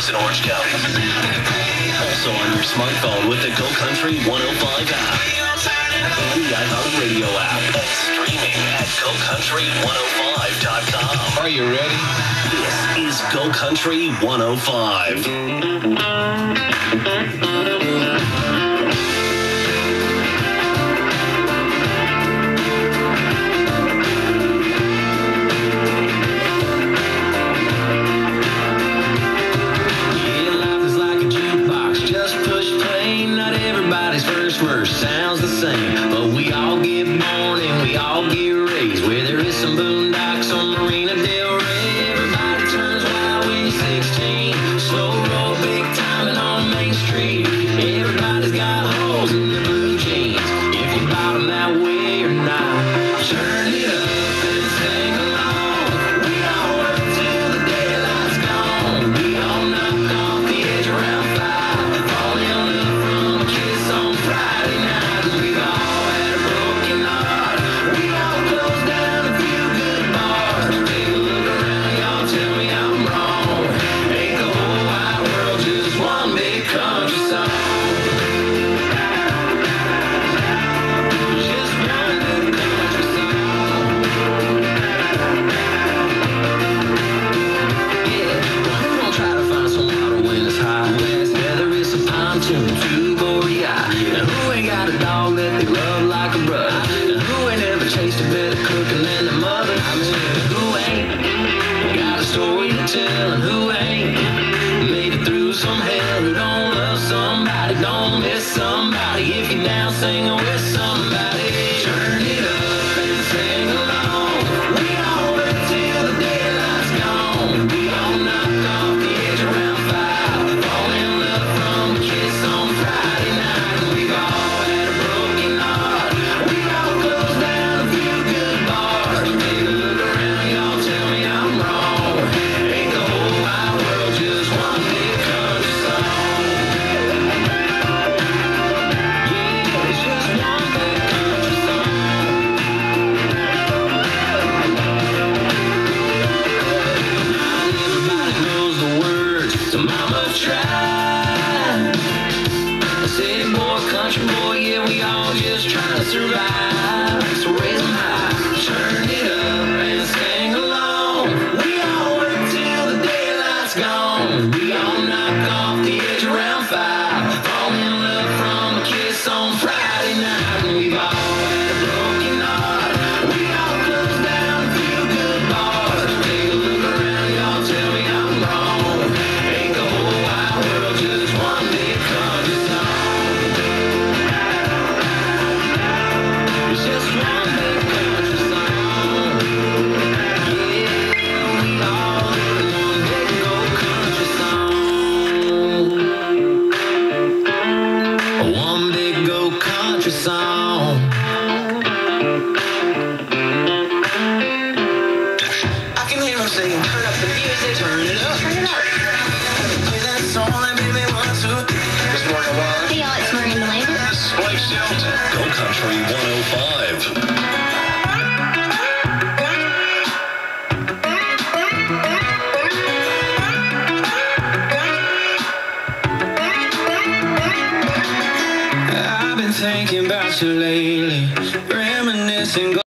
Louis and Orange County. Also on your smartphone with the Go Country 105 app. And the iHeartRadio app. And streaming at GoCountry105.com. Are you ready? This is Go Country 105. Verse sounds the same, but we all get born and we all get raised where there is some boondocks on Marina Del Rey. Everybody turns wild when you're 16. Slow roll, big timing on Main Street. Everybody's got holes in their blue jeans. If you bottom that way or not, turn it up and sing along. We all work till the daylight's gone. We all knock off the edge around 5. Fall in love from a kiss on Friday night. We've all had a broken heart. We all closed down a few good bars. Take a look around, y'all tell me I'm wrong. Ain't the whole wide world just one big country song? Just one big country song. Yeah, who gon' try to find some water when it's hot? Yeah, there is some pontoon, two Borea. And who ain't got a dog that they love like a brother? And who ain't ever chased a better cooking than their mother? I mean, who ain't got a story to tell? And who ain't made it through some hell? Who don't love somebody, don't miss somebody? If you're down singing with somebody, turn it up and sing along. We all work till the daylight's gone. We all knock off the edge around 5. Fall in love from a kiss on Friday night. We've all had a broken heart. We all closed down a few good bars. Take a look around, y'all tell me I'm wrong. Ain't the whole wide world just one big country song? Yeah, it's just one big country song. Everybody knows the words to Mama Tried. City boy, country boy, yeah, we all just trying to survive. So raise them high, turn it up and sing along. We all work till the daylight's gone. We all knock off the edge around 5. Fall in love from a kiss on Friday night. And we've all had a broken heart. We all closed down a few good bars. Take a look around, y'all tell me I'm wrong. Ain't the whole wide world just one big country song? It's just one big country song. Yeah, we all live in one big old country song. One big old country song. I can hear him saying, turn up the music, turn it up. Turn it up. Play that song that made me want to. It's Morgan Wallen. Hey y'all, it's Maureen Delaney. This is Blake Shelton. Go Country 105. I've been thinking about you lately, reminiscing.